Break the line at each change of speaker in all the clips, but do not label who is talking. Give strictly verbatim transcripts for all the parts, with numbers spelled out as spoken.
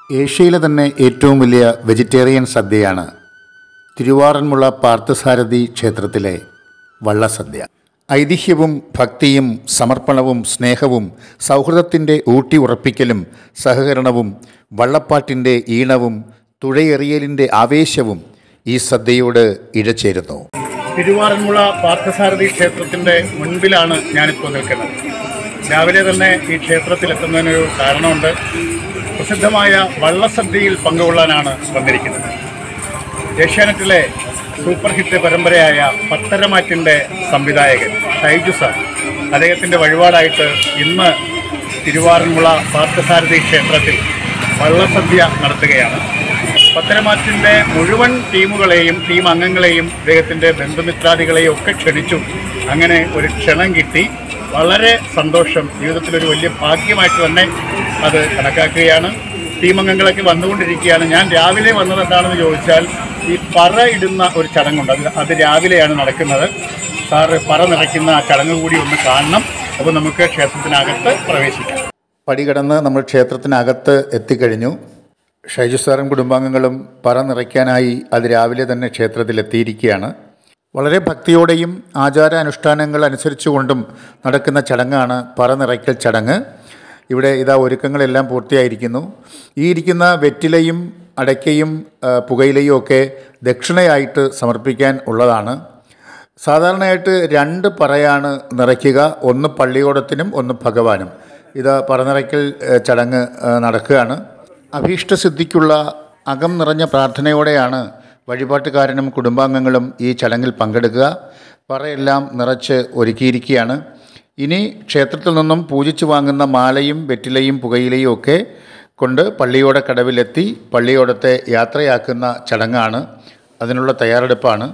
ഏഷ്യയിലെ തന്നെ ഏറ്റവും വലിയ വെജിറ്റേറിയൻ സദ്യയാണ് തിരുവാറന്മുള പാർത്ഥസാരഥി ക്ഷേത്രത്തിലെ വള്ളസദ്യ. ഐതിഹ്യവും ഭക്തിയും സമർപ്പണവും സ്നേഹവും സൗഹൃദത്തിൻ്റെ ഊട്ടി ഉറപ്പിക്കലും സഹകരണവും വള്ളപ്പാട്ടിൻ്റെ ഈണവും തുഴയെറിയലിൻ്റെ ആവേശവും ഈ സദ്യയോട് ഇഴചേരുന്നു.
തിരുവാറന്മുള പാർത്ഥസാരഥി ക്ഷേത്രത്തിൻ്റെ മുൻപിലാണ് ഞാനിപ്പോൾ നിൽക്കുന്നത്. രാവിലെ തന്നെ ഈ ക്ഷേത്രത്തിലെത്തുന്നതിനൊരു കാരണമുണ്ട്. പ്രസിദ്ധമായ വള്ളസദ്യയിൽ പങ്കുകൊള്ളാനാണ് വന്നിരിക്കുന്നത്. ഏഷ്യാനെറ്റിലെ സൂപ്പർ ഹിറ്റ് പരമ്പരയായ പത്തരമാറ്റിൻ്റെ സംവിധായകൻ ഷൈജു സാർ അദ്ദേഹത്തിൻ്റെ വഴിപാടായിട്ട് ഇന്ന് തിരുവാറന്മുള പാർത്ഥസാരഥി ക്ഷേത്രത്തിൽ വള്ളസദ്യ നടത്തുകയാണ്. പത്തരമാറ്റിൻ്റെ മുഴുവൻ ടീമുകളെയും ടീം അംഗങ്ങളെയും അദ്ദേഹത്തിൻ്റെ ബന്ധുമിത്രാദികളെയും ഒക്കെ ക്ഷണിച്ചു. അങ്ങനെ ഒരു ക്ഷണം കിട്ടി. വളരെ സന്തോഷം. ജീവിതത്തിലൊരു വലിയ ഭാഗ്യമായിട്ട് തന്നെ അത് കണക്കാക്കുകയാണ്. ടീം അംഗങ്ങളൊക്കെ വന്നുകൊണ്ടിരിക്കുകയാണ്. ഞാൻ രാവിലെ വന്നത് എന്താണെന്ന് ചോദിച്ചാൽ ഈ പറ ഇടുന്ന ഒരു ചടങ്ങുണ്ട്. അത് അത് രാവിലെയാണ് നടക്കുന്നത്. സാറ് പറ നിറയ്ക്കുന്ന ആ ചടങ്ങ് കൂടി ഒന്ന് കാണണം. അപ്പോൾ നമുക്ക് ക്ഷേത്രത്തിനകത്ത് പ്രവേശിക്കാം.
പടി കടന്ന് നമ്മൾ ക്ഷേത്രത്തിനകത്ത് എത്തിക്കഴിഞ്ഞു. ഷൈജു സാറും കുടുംബാംഗങ്ങളും പറ നിറയ്ക്കാനായി അത് രാവിലെ തന്നെ ക്ഷേത്രത്തിലെത്തിയിരിക്കുകയാണ്. വളരെ ഭക്തിയോടെയും ആചാരാനുഷ്ഠാനങ്ങൾ അനുസരിച്ചുകൊണ്ടും നടക്കുന്ന ചടങ്ങാണ് പറ നിറയ്ക്കൽ ചടങ്ങ്. ഇവിടെ ഇതാ ഒരുക്കങ്ങളെല്ലാം പൂർത്തിയായിരിക്കുന്നു. ഈ ഇരിക്കുന്ന വെറ്റിലയും അടയ്ക്കയും പുകയിലയും ഒക്കെ ദക്ഷിണയായിട്ട് സമർപ്പിക്കാൻ ഉള്ളതാണ്. സാധാരണയായിട്ട് രണ്ട് പറയാണ് നിറയ്ക്കുക. ഒന്ന് പള്ളിയോടത്തിനും ഒന്ന് ഭഗവാനും. ഇത് പറ നിറയ്ക്കൽ ചടങ്ങ് നടക്കുകയാണ്. അഭീഷ്ടസിദ്ധിക്കുള്ള അകം നിറഞ്ഞ പ്രാർത്ഥനയോടെയാണ് വഴിപാട്ടുകാരനും കുടുംബാംഗങ്ങളും ഈ ചടങ്ങിൽ പങ്കെടുക്കുക. പറയെല്ലാം നിറച്ച് ഒരുക്കിയിരിക്കുകയാണ്. ഇനി ക്ഷേത്രത്തിൽ നിന്നും പൂജിച്ചു വാങ്ങുന്ന മാലയും വെറ്റിലയും പുകയിലയും ഒക്കെ കൊണ്ട് പള്ളിയോട കടവിലെത്തി പള്ളിയോടത്തെ യാത്രയാക്കുന്ന ചടങ്ങാണ്. അതിനുള്ള തയ്യാറെടുപ്പാണ്.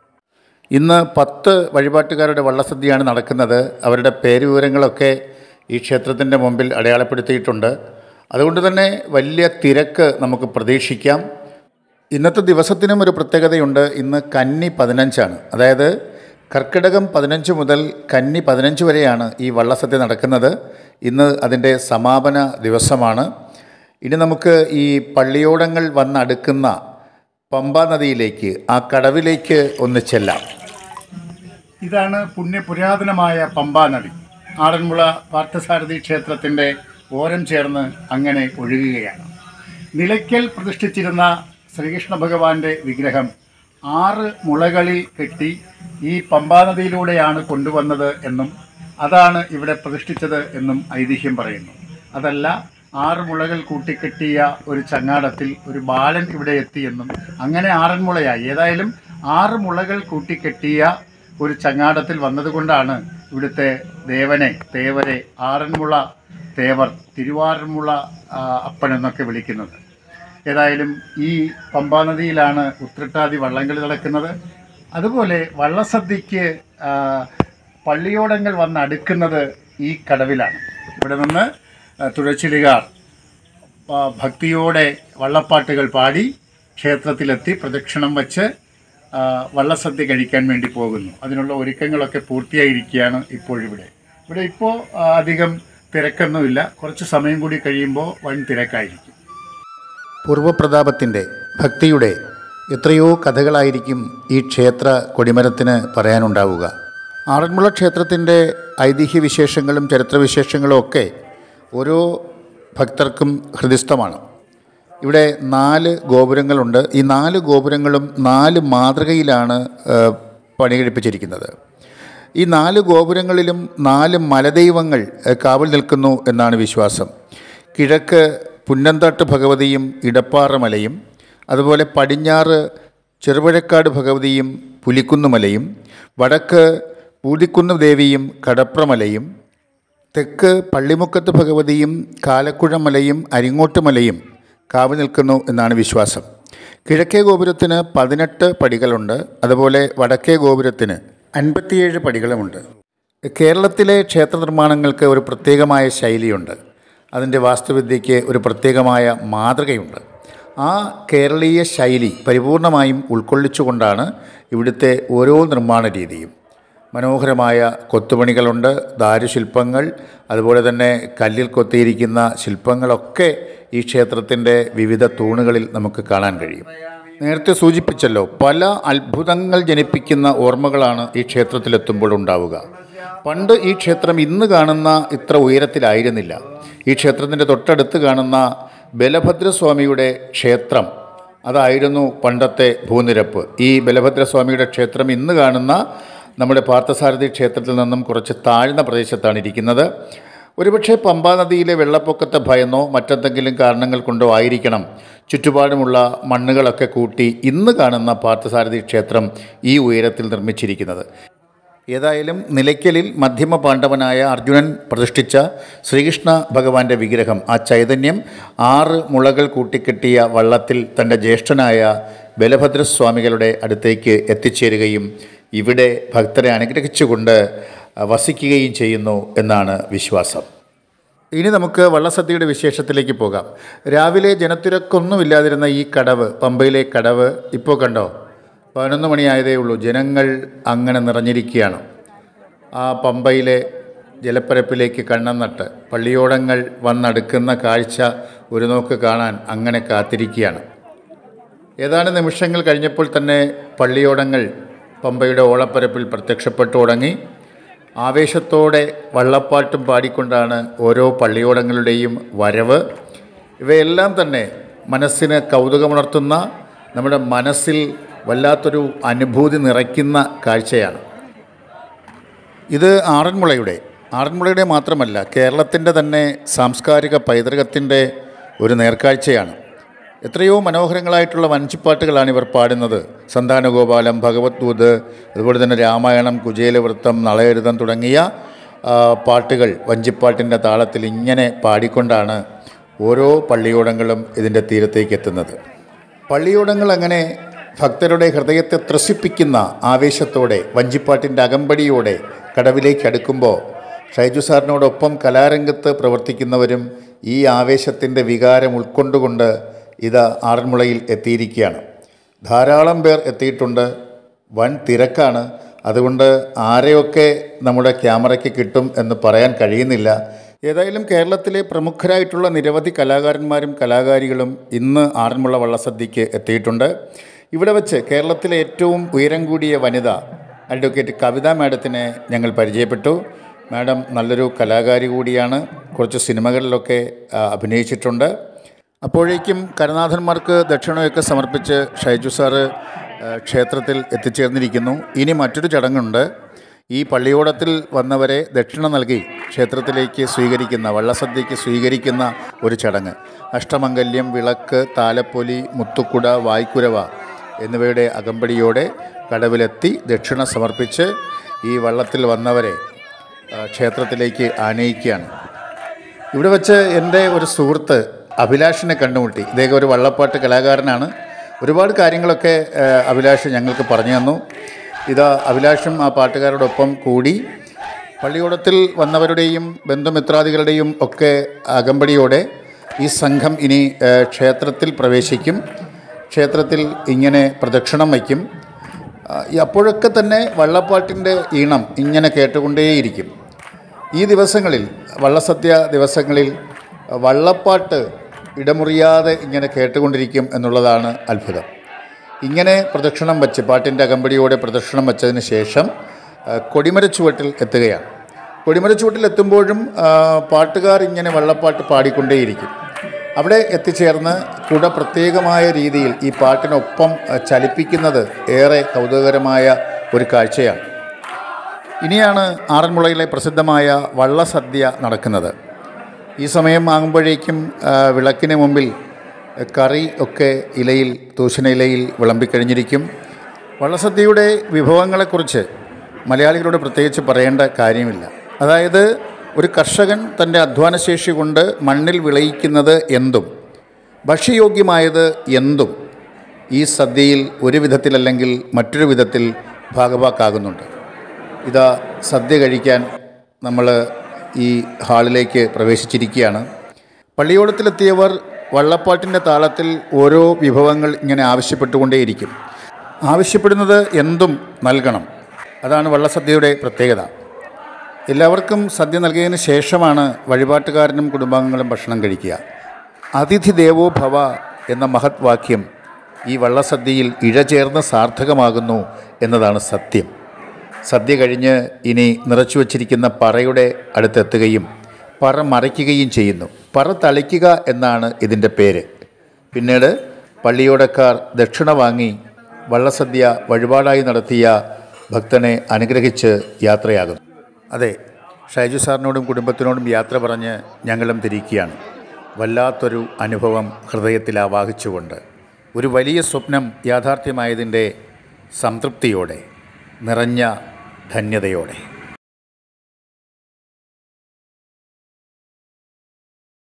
ഇന്ന് പത്ത് വഴിപാട്ടുകാരുടെ വള്ളസദ്യയാണ് നടക്കുന്നത്. അവരുടെ പേരുവിവരങ്ങളൊക്കെ ഈ ക്ഷേത്രത്തിൻ്റെ മുമ്പിൽ അടയാളപ്പെടുത്തിയിട്ടുണ്ട്. അതുകൊണ്ട് തന്നെ വലിയ തിരക്ക് നമുക്ക് പ്രതീക്ഷിക്കാം. ഇന്നത്തെ ദിവസത്തിനും ഒരു പ്രത്യേകതയുണ്ട്. ഇന്ന് കന്നി പതിനഞ്ചാണ്. അതായത് കർക്കിടകം പതിനഞ്ച് മുതൽ കന്നി പതിനഞ്ച് വരെയാണ് ഈ വള്ളസദ്യ നടക്കുന്നത്. ഇന്ന് അതിൻ്റെ സമാപന ദിവസമാണ്. ഇനി നമുക്ക് ഈ പള്ളിയോടങ്ങൾ വന്നടുക്കുന്ന പമ്പാ നദിയിലേക്ക്, ആ കടവിലേക്ക് ഒന്ന് ചെല്ലാം.
ഇതാണ് പുണ്യപുരാതനമായ പമ്പാ നദി. ആറന്മുള പാർത്ഥസാരഥി ക്ഷേത്രത്തിൻ്റെ ഓരം ചേർന്ന് അങ്ങനെ ഒഴുകുകയാണ്. നിലയ്ക്കൽ പ്രതിഷ്ഠിച്ചിരുന്ന ശ്രീകൃഷ്ണ ഭഗവാന്റെ വിഗ്രഹം ആറ് മുളകളിൽ കെട്ടി ഈ പമ്പാ നദിയിലൂടെയാണ് കൊണ്ടുവന്നത് എന്നും അതാണ് ഇവിടെ പ്രതിഷ്ഠിച്ചത് എന്നും ഐതിഹ്യം പറയുന്നു. അതല്ല, ആറ് മുളകൾ കൂട്ടിക്കെട്ടിയ ഒരു ചങ്ങാടത്തിൽ ഒരു ബാലൻ ഇവിടെ എത്തിയെന്നും അങ്ങനെ ആറന്മുളയായി. ഏതായാലും ആറ് മുളകൾ കൂട്ടിക്കെട്ടിയ ഒരു ചങ്ങാടത്തിൽ വന്നതുകൊണ്ടാണ് ഇവിടുത്തെ ദേവനെ തേവരെ ആറന്മുള തേവർ, തിരുവാറന്മുള അപ്പനെന്നൊക്കെ വിളിക്കുന്നത്. ഏതായാലും ഈ പമ്പാ നദിയിലാണ് ഉത്രട്ടാതി വള്ളംകളി നടക്കുന്നത്. അതുപോലെ വള്ളസദ്യക്ക് പള്ളിയോടങ്ങൾ വന്ന് അടുക്കുന്നത് ഈ കടവിലാണ്. ഇവിടെ നിന്ന് തുഴച്ചിലുകാർ ഭക്തിയോടെ വള്ളപ്പാട്ടുകൾ പാടി ക്ഷേത്രത്തിലെത്തി പ്രദക്ഷിണം വച്ച് വള്ളസദ്യ കഴിക്കാൻ വേണ്ടി പോകുന്നു. അതിനുള്ള ഒരുക്കങ്ങളൊക്കെ പൂർത്തിയായിരിക്കുകയാണ് ഇപ്പോഴിവിടെ. ഇവിടെ ഇപ്പോൾ അധികം തിരക്കൊന്നുമില്ല. കുറച്ച് സമയം കൂടി കഴിയുമ്പോൾ വൻ തിരക്കായിരിക്കും.
പൂർവ്വപ്രതാപത്തിൻ്റെ, ഭക്തിയുടെ എത്രയോ കഥകളായിരിക്കും ഈ ക്ഷേത്ര കൊടിമരത്തിന് പറയാനുണ്ടാവുക. ആറന്മുള ക്ഷേത്രത്തിൻ്റെ ഐതിഹ്യവിശേഷങ്ങളും ചരിത്രവിശേഷങ്ങളും ഒക്കെ ഓരോ ഭക്തർക്കും ഹൃദിസ്ഥമാണ്. ഇവിടെ നാല് ഗോപുരങ്ങളുണ്ട്. ഈ നാല് ഗോപുരങ്ങളും നാല് മാതൃകയിലാണ് പണികഴിപ്പിച്ചിരിക്കുന്നത്. ഈ നാല് ഗോപുരങ്ങളിലും നാല് മലദൈവങ്ങൾ കാവൽ നിൽക്കുന്നു എന്നാണ് വിശ്വാസം. കിഴക്ക് പുന്നന്താട്ട് ഭഗവതിയും ഇടപ്പാറമലയും, അതുപോലെ പടിഞ്ഞാറ് ചെറുപഴക്കാട് ഭഗവതിയും പുലിക്കുന്നുമലയും, വടക്ക് പൂതിക്കുന്ന് ദേവിയും കടപ്രമലയും, തെക്ക് പള്ളിമുക്കത്ത് ഭഗവതിയും കാലക്കുഴമലയും അരിങ്ങോട്ടുമലയും കാവൽ നിൽക്കുന്നു എന്നാണ് വിശ്വാസം. കിഴക്കേ ഗോപുരത്തിന് പതിനെട്ട് പടികളുണ്ട്. അതുപോലെ വടക്കേ ഗോപുരത്തിന് അൻപത്തിയേഴ് പടികളുമുണ്ട്. കേരളത്തിലെ ക്ഷേത്ര നിർമ്മാണങ്ങൾക്ക് ഒരു പ്രത്യേകമായ ശൈലിയുണ്ട്. അതിൻ്റെ വാസ്തുവിദ്യയ്ക്ക് ഒരു പ്രത്യേകമായ മാതൃകയുണ്ട്. ആ കേരളീയ ശൈലി പരിപൂർണമായും ഉൾക്കൊള്ളിച്ചുകൊണ്ടാണ് ഇവിടുത്തെ ഓരോ നിർമ്മാണ രീതിയും. മനോഹരമായ കൊത്തുപണികളുണ്ട്, ദാരുശില്പങ്ങൾ, അതുപോലെ തന്നെ കല്ലിൽ കൊത്തിയിരിക്കുന്ന ശില്പങ്ങളൊക്കെ ഈ ക്ഷേത്രത്തിൻ്റെ വിവിധ തൂണുകളിൽ നമുക്ക് കാണാൻ കഴിയും. നേരത്തെ സൂചിപ്പിച്ചല്ലോ, പല അത്ഭുതങ്ങൾ ജനിപ്പിക്കുന്ന ഓർമ്മകളാണ് ഈ ക്ഷേത്രത്തിലെത്തുമ്പോൾ ഉണ്ടാവുക. പണ്ട് ഈ ക്ഷേത്രം ഇന്ന് കാണുന്ന ഇത്ര ഉയരത്തിലായിരുന്നില്ല. ഈ ക്ഷേത്രത്തിൻ്റെ തൊട്ടടുത്ത് കാണുന്ന ബലഭദ്രസ്വാമിയുടെ ക്ഷേത്രം, അതായിരുന്നു പണ്ടത്തെ ഭൂനിരപ്പ്. ഈ ബലഭദ്രസ്വാമിയുടെ ക്ഷേത്രം ഇന്ന് കാണുന്ന നമ്മുടെ പാർത്ഥസാരഥി ക്ഷേത്രത്തിൽ നിന്നും കുറച്ച് താഴ്ന്ന പ്രദേശത്താണ് ഇരിക്കുന്നത്. ഒരുപക്ഷെ പമ്പാ നദിയിലെ വെള്ളപ്പൊക്കത്തെ ഭയന്നോ മറ്റെന്തെങ്കിലും കാരണങ്ങൾ കൊണ്ടോ ആയിരിക്കണം ചുറ്റുപാടുമുള്ള മണ്ണുകളൊക്കെ കൂട്ടി ഇന്ന് കാണുന്ന പാർത്ഥസാരഥി ക്ഷേത്രം ഈ ഉയരത്തിൽ നിർമ്മിച്ചിരിക്കുന്നത്. ഏതായാലും നിലയ്ക്കലിൽ മധ്യമ പാണ്ഡവനായ അർജുനൻ പ്രതിഷ്ഠിച്ച ശ്രീകൃഷ്ണ ഭഗവാന്റെ വിഗ്രഹം, ആ ചൈതന്യം ആറ് മുളകൾ കൂട്ടിക്കെട്ടിയ വള്ളത്തിൽ തൻ്റെ ജ്യേഷ്ഠനായ ബലഭദ്രസ്വാമികളുടെ അടുത്തേക്ക് എത്തിച്ചേരുകയും ഇവിടെ ഭക്തരെ അനുഗ്രഹിച്ചുകൊണ്ട് വസിക്കുകയും ചെയ്യുന്നു എന്നാണ് വിശ്വാസം. ഇനി നമുക്ക് വള്ളസദ്യയുടെ വിശേഷത്തിലേക്ക് പോകാം. രാവിലെ ജനത്തിരക്കൊന്നുമില്ലാതിരുന്ന ഈ കടവ്, പമ്പയിലെ കടവ്, ഇപ്പോൾ കണ്ടോ, പതിനൊന്ന് മണിയായതേ ഉള്ളൂ. ജനങ്ങൾ അങ്ങനെ നിറഞ്ഞിരിക്കുകയാണ്. ആ പമ്പയിലെ ജലപ്പരപ്പിലേക്ക് കണ്ണം നട്ട് പള്ളിയോടങ്ങൾ വന്നടുക്കുന്ന കാഴ്ച ഒരു നോക്ക് കാണാൻ അങ്ങനെ കാത്തിരിക്കുകയാണ്. ഏതാനും നിമിഷങ്ങൾ കഴിഞ്ഞപ്പോൾ തന്നെ പള്ളിയോടങ്ങൾ പമ്പയുടെ ഓളപ്പരപ്പിൽ പ്രത്യക്ഷപ്പെട്ടു തുടങ്ങി. ആവേശത്തോടെ വള്ളപ്പാട്ടും പാടിക്കൊണ്ടാണ് ഓരോ പള്ളിയോടങ്ങളുടെയും വരവ്. ഇവയെല്ലാം തന്നെ മനസ്സിന് കൗതുകമുണർത്തുന്ന, നമ്മുടെ മനസ്സിൽ വല്ലാത്തൊരു അനുഭൂതി നിറയ്ക്കുന്ന കാഴ്ചയാണ്. ഇത് ആറന്മുളയുടെ ആറന്മുളയുടെ മാത്രമല്ല, കേരളത്തിൻ്റെ തന്നെ സാംസ്കാരിക പൈതൃകത്തിൻ്റെ ഒരു നേർക്കാഴ്ചയാണ്. എത്രയോ മനോഹരങ്ങളായിട്ടുള്ള വഞ്ചിപ്പാട്ടുകളാണ് ഇവർ പാടുന്നത്. സന്താനഗോപാലം, ഭഗവത്ദൂത്, അതുപോലെ തന്നെ രാമായണം, കുചേലവൃത്തം, നളയരുതം തുടങ്ങിയ പാട്ടുകൾ വഞ്ചിപ്പാട്ടിൻ്റെ താളത്തിൽ ഇങ്ങനെ പാടിക്കൊണ്ടാണ് ഓരോ പള്ളിയോടങ്ങളും ഇതിൻ്റെ തീരത്തേക്ക് എത്തുന്നത്. പള്ളിയോടങ്ങൾ അങ്ങനെ ഭക്തരുടെ ഹൃദയത്തെ ത്രസിപ്പിക്കുന്ന ആവേശത്തോടെ വഞ്ചിപ്പാട്ടിൻ്റെ അകമ്പടിയോടെ കടവിലേക്ക് അടുക്കുമ്പോൾ ഷൈജു സാറിനോടൊപ്പം കലാരംഗത്ത് പ്രവർത്തിക്കുന്നവരും ഈ ആവേശത്തിൻ്റെ വികാരം ഉൾക്കൊണ്ടുകൊണ്ട് ഇത് ആറന്മുളയിൽ എത്തിയിരിക്കുകയാണ്. ധാരാളം പേർ എത്തിയിട്ടുണ്ട്. വൻ തിരക്കാണ്. അതുകൊണ്ട് ആരെയൊക്കെ നമ്മുടെ ക്യാമറയ്ക്ക് കിട്ടും എന്ന് പറയാൻ കഴിയുന്നില്ല. ഏതായാലും കേരളത്തിലെ പ്രമുഖരായിട്ടുള്ള നിരവധി കലാകാരന്മാരും കലാകാരികളും ഇന്ന് ആറന്മുള വള്ളസദ്യയ്ക്ക് എത്തിയിട്ടുണ്ട്. ഇവിടെ വച്ച് കേരളത്തിലെ ഏറ്റവും ഉയരം കൂടിയ വനിത അഡ്വക്കേറ്റ് കവിത മാഡത്തിനെ ഞങ്ങൾ പരിചയപ്പെട്ടു. മാഡം നല്ലൊരു കലാകാരി കൂടിയാണ്. കുറച്ച് സിനിമകളിലൊക്കെ അഭിനയിച്ചിട്ടുണ്ട്. അപ്പോഴേക്കും കരുനാഥന്മാർക്ക് ദക്ഷിണയൊക്കെ സമർപ്പിച്ച് ഷൈജു സാറ് ക്ഷേത്രത്തിൽ എത്തിച്ചേർന്നിരിക്കുന്നു. ഇനി മറ്റൊരു ചടങ്ങുണ്ട്. ഈ പള്ളിയോടത്തിൽ വന്നവരെ ദക്ഷിണ നൽകി ക്ഷേത്രത്തിലേക്ക് സ്വീകരിക്കുന്ന, വള്ളസദ്യയ്ക്ക് സ്വീകരിക്കുന്ന ഒരു ചടങ്ങ്. അഷ്ടമംഗല്യം, വിളക്ക്, താലപ്പൊലി, മുത്തുക്കുട, വായ്ക്കുരവ എന്നിവയുടെ അകമ്പടിയോടെ കടവിലെത്തി ദക്ഷിണ സമർപ്പിച്ച് ഈ വള്ളത്തിൽ വന്നവരെ ക്ഷേത്രത്തിലേക്ക് ആനയിക്കുകയാണ്. ഇവിടെ വച്ച് എൻ്റെ ഒരു സുഹൃത്ത് അഭിലാഷിനെ കണ്ടുമുട്ടി. ഇദ്ദേഹം ഒരു വള്ളപ്പാട്ട് കലാകാരനാണ്. ഒരുപാട് കാര്യങ്ങളൊക്കെ അഭിലാഷ് ഞങ്ങൾക്ക് പറഞ്ഞു തന്നു. ഇതാ അഭിലാഷും ആ പാട്ടുകാരോടൊപ്പം കൂടി പള്ളിയോടത്തിൽ വന്നവരുടെയും ബന്ധുമിത്രാദികളുടെയും ഒക്കെ അകമ്പടിയോടെ ഈ സംഘം ഇനി ക്ഷേത്രത്തിൽ പ്രവേശിക്കും. ക്ഷേത്രത്തിൽ ഇങ്ങനെ പ്രദക്ഷിണം വയ്ക്കും. അപ്പോഴൊക്കെ തന്നെ വള്ളപ്പാട്ടിൻ്റെ ഈണം ഇങ്ങനെ കേട്ടുകൊണ്ടേയിരിക്കും. ഈ ദിവസങ്ങളിൽ, വള്ളസദ്യ ദിവസങ്ങളിൽ വള്ളപ്പാട്ട് ഇടമുറിയാതെ ഇങ്ങനെ കേട്ടുകൊണ്ടിരിക്കും എന്നുള്ളതാണ് അത്ഭുതം. ഇങ്ങനെ പ്രദക്ഷിണം വച്ച്, പാട്ടിൻ്റെ അകമ്പടിയോടെ പ്രദക്ഷിണം വച്ചതിന് ശേഷം കൊടിമരച്ചുവട്ടിൽ എത്തുകയാണ്. കൊടിമരച്ചുവട്ടിൽ എത്തുമ്പോഴും പാട്ടുകാർ ഇങ്ങനെ വള്ളപ്പാട്ട് പാടിക്കൊണ്ടേയിരിക്കും. അവിടെ എത്തിച്ചേർന്ന് കുട പ്രത്യേകമായ രീതിയിൽ ഈ പാട്ടിനൊപ്പം ചലിപ്പിക്കുന്നത് ഏറെ കൗതുകകരമായ ഒരു കാഴ്ചയാണ്. ഇനിയാണ് ആറന്മുളയിലെ പ്രസിദ്ധമായ വള്ളസദ്യ നടക്കുന്നത്. ഈ സമയം ആകുമ്പോഴേക്കും വിളക്കിന് മുമ്പിൽ കറി ഒക്കെ ഇലയിൽ, തൂശന ഇലയിൽ വിളമ്പിക്കഴിഞ്ഞിരിക്കും. വള്ളസദ്യയുടെ വിഭവങ്ങളെക്കുറിച്ച് മലയാളികളോട് പ്രത്യേകിച്ച് പറയേണ്ട കാര്യമില്ല. അതായത് ഒരു കർഷകൻ തൻ്റെ അധ്വാനശേഷി കൊണ്ട് മണ്ണിൽ വിളയിക്കുന്നത് എന്തും, ഭക്ഷ്യയോഗ്യമായത് എന്തും ഈ സദ്യയിൽ ഒരു വിധത്തിലല്ലെങ്കിൽ മറ്റൊരു വിധത്തിൽ ഭാഗവാക്കാകുന്നുണ്ട്. ഇതാ സദ്യ കഴിക്കാൻ നമ്മൾ ഈ ഹാളിലേക്ക് പ്രവേശിച്ചിരിക്കുകയാണ്. പള്ളിയോടത്തിലെത്തിയവർ വള്ളപ്പാട്ടിൻ്റെ താളത്തിൽ ഓരോ വിഭവങ്ങൾ ഇങ്ങനെ ആവശ്യപ്പെട്ടുകൊണ്ടേയിരിക്കും. ആവശ്യപ്പെടുന്നത് എന്തും നൽകണം. അതാണ് വള്ളസദ്യയുടെ പ്രത്യേകത. എല്ലാവർക്കും സദ്യ നൽകിയതിന് ശേഷമാണ് വഴിപാട്ടുകാരനും കുടുംബാംഗങ്ങളും ഭക്ഷണം കഴിക്കുക. അതിഥി ദേവോ ഭവ എന്ന മഹത് വാക്യം ഈ വള്ളസദ്യയിൽ ഇഴചേർന്ന് സാർത്ഥകമാകുന്നു എന്നതാണ് സത്യം. സദ്യ കഴിഞ്ഞ് ഇനി നിറച്ചു വച്ചിരിക്കുന്ന പറയുടെ അടുത്തെത്തുകയും പറ മറയ്ക്കുകയും ചെയ്യുന്നു. പറ തളിക്കുക എന്നാണ് ഇതിൻ്റെ പേര്. പിന്നീട് പള്ളിയോടക്കാർ ദക്ഷിണ വാങ്ങി വള്ളസദ്യ വഴിപാടായി നടത്തിയ ഭക്തനെ അനുഗ്രഹിച്ച് യാത്രയാകുന്നു. അതെ, ഷൈജു സാറിനോടും കുടുംബത്തിനോടും യാത്ര പറഞ്ഞ് ഞങ്ങളും തിരിക്കുകയാണ്. വല്ലാത്തൊരു അനുഭവം ഹൃദയത്തിൽ ആവാഹിച്ചുകൊണ്ട്, ഒരു വലിയ സ്വപ്നം യാഥാർത്ഥ്യമായതിൻ്റെ സംതൃപ്തിയോടെ, നിറഞ്ഞ ധന്യതയോടെ.